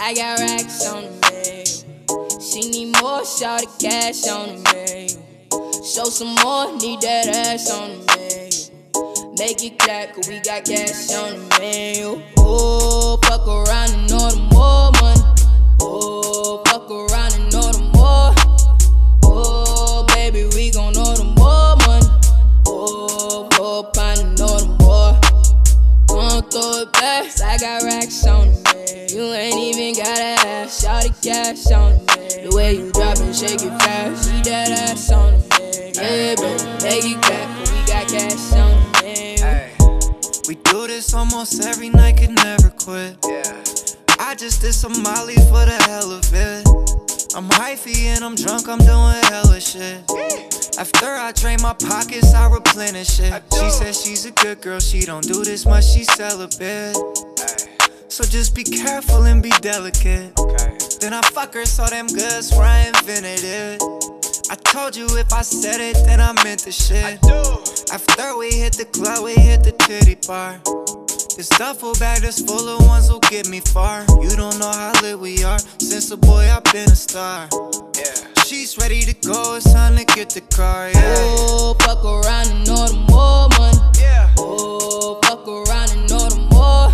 I got racks on the mail. She need more, shout the cash on the mail. Show some more, need that ass on the mail. Make it clap, cause we got cash on the mail. Oh, fuck around and order more money. Oh, fuck around and order more. Oh, baby, we gon' order more money. Oh, more pint and order more. Gon' throw it back, I got racks on the mail. You ain't even gotta ask, shout the cash on the mail. The way you drop and shake it fast, need that ass on the mail. Yeah, baby, make it clap, cause we got cash on the mail. We do this almost every night, can never quit. I just did some Molly for the hell of it. I'm hyphy and I'm drunk, I'm doing hella shit. After I drain my pockets, I replenish it. She says she's a good girl, she don't do this much, she's celibate. So just be careful and be delicate. Then I fuck her so damn good, swear I invented it. I told you if I said it, then I meant the shit. After we hit the club, we hit the titty bar. This duffel bag that's full of ones will get me far. You don't know how lit we are. Since a boy, I've been a star. She's ready to go, it's time to get the car, Oh, fuck around and order more money. Oh, fuck around and order more.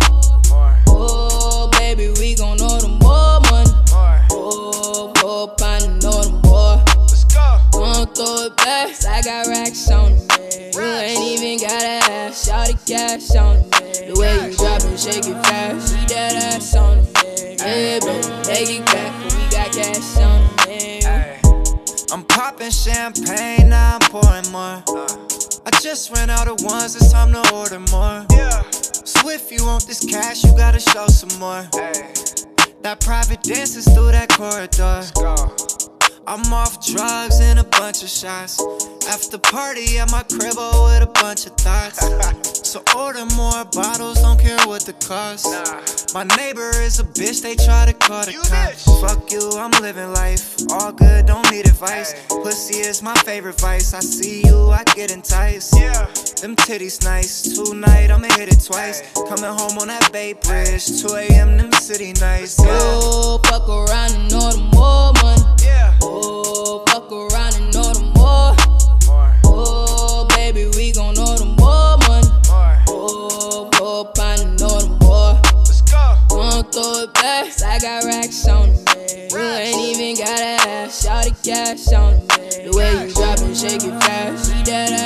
Oh, baby, we gon' order more money. Oh, more pint and order more. Gon' throw it back, I got racks on the mail. You ain't even gotta ask, shout the cash on the mail. The way you drop and shake it fast, need that ass on the mail. Yeah, baby, make it clap, cause we got cash on the mail. I'm popping champagne, now I'm pouring more. I just ran out of ones, it's time to order more. So if you want this cash, you gotta show some more. That private dances through that corridor. I'm off drugs and a bunch of shots. After party at my crib with a bunch of thoughts. So order more bottles, don't care what the cost. My neighbor is a bitch, they try to call the cops. Fuck you, I'm living life, all good, don't need advice. Pussy is my favorite vice, I see you, I get enticed. Them titties nice, tonight I'ma hit it twice. Coming home on that Bay Bridge, 2 AM, them city nights. Oh, fuck around and order more money. Oh, fuck around and order more. Oh, baby, we gon' order more money. Oh, more pint and order more. Gon' throw it back, I got racks on the mail. You ain't even gotta ask, shout the cash on the mail. The way you drop and shake it fast, need that